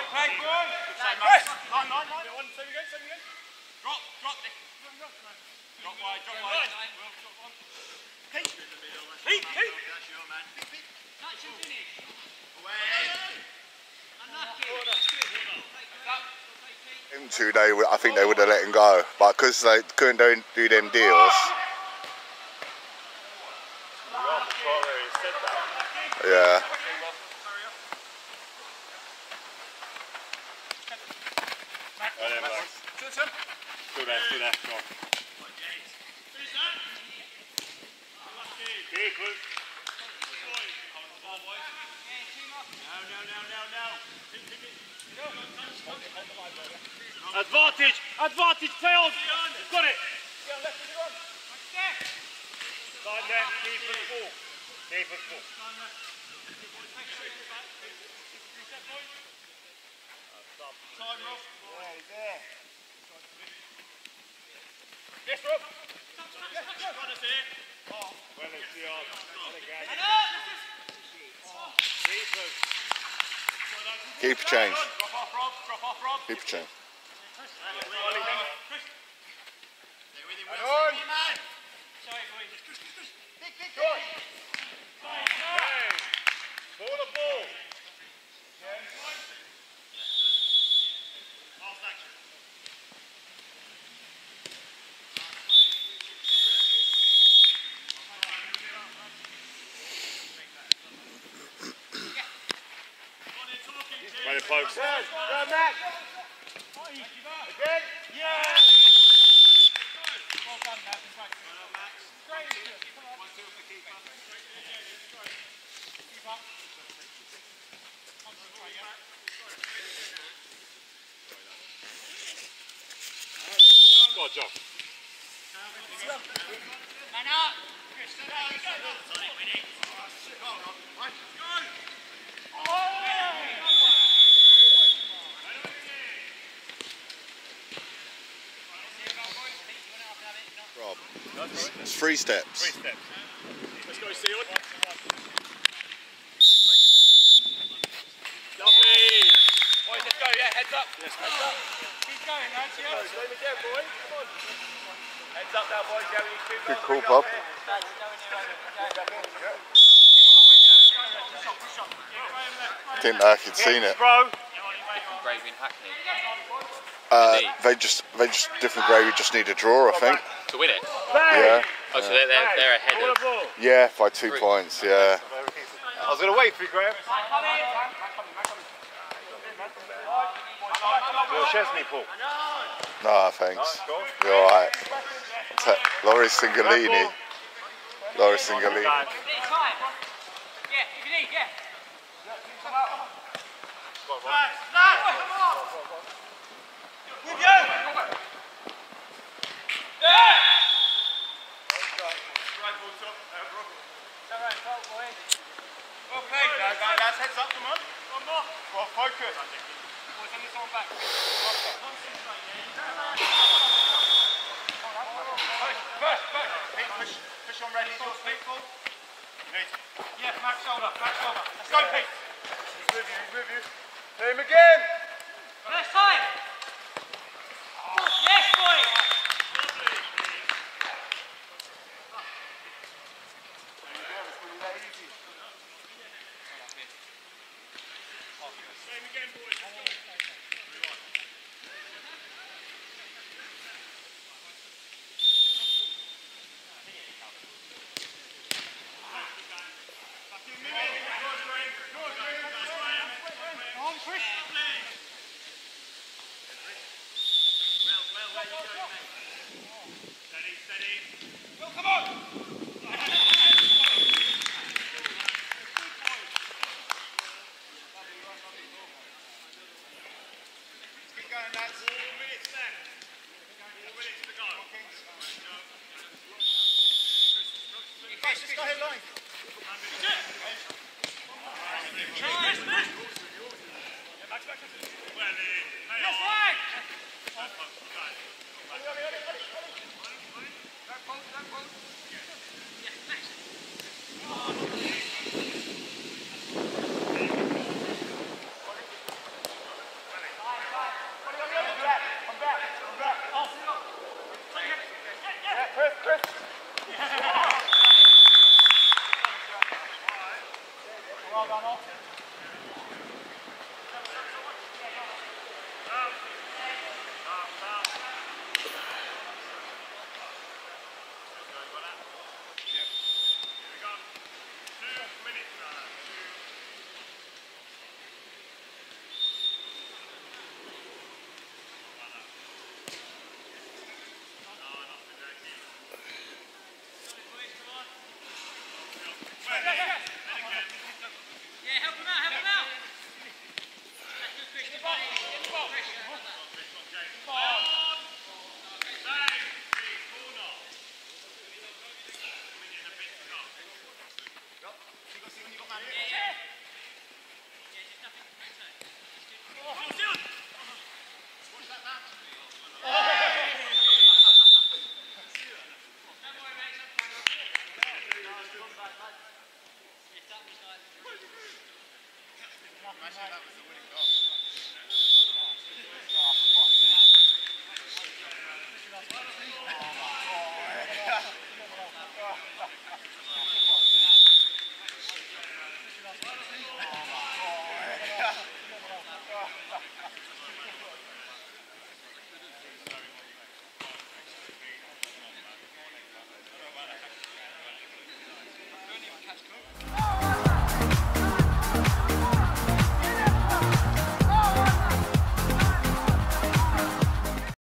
I think they would have let him go, but because they couldn't do them deals. Yeah. Still there, go on. Advantage! Advantage! Play on! Got it! Side net, keeper's ball. Keeper's ball. Time off. Yeah, he's there. Yes, Rob. Well, it's the arm. Keeper change. Drop off, Rob. Keeper change. Ball. Right, folks. Go, Matt. Again. Yeah. Well done, Matt. Great. 1-2 for the keeper. Keep up. Go on, John. Man up. Rob, it's 3 steps. 3 steps. Let's go, Seawood. Lovely. Boys, let's go, yeah, heads up. Yes, heads up. Keep going, lads, yeah. Same again, boys. Come on. Heads up now, boys. Good call, Bob. Didn't know if you'd seen it. Gravy and Hackney. They just different gravy. Just need a draw, I think. To win it? Yeah. Oh, so they're ahead of. Yeah, by 2 points. Yeah. I was going to wait for you, Graham. Will Chesney, Paul. No, thanks. You're all right. Loris Singalini. Loris Singalini. Yeah, if you need, yeah. With you! Yeah! Well played, lads. Heads up, come on. One more. Well, focus. Boys, send this one back. Pete, push on ready. Pete, Paul. Yeah, back shoulder. Let's go, Pete. He's with you. Hit him again. Left side. Yes, boys. Same again, boys. Let's go. Well,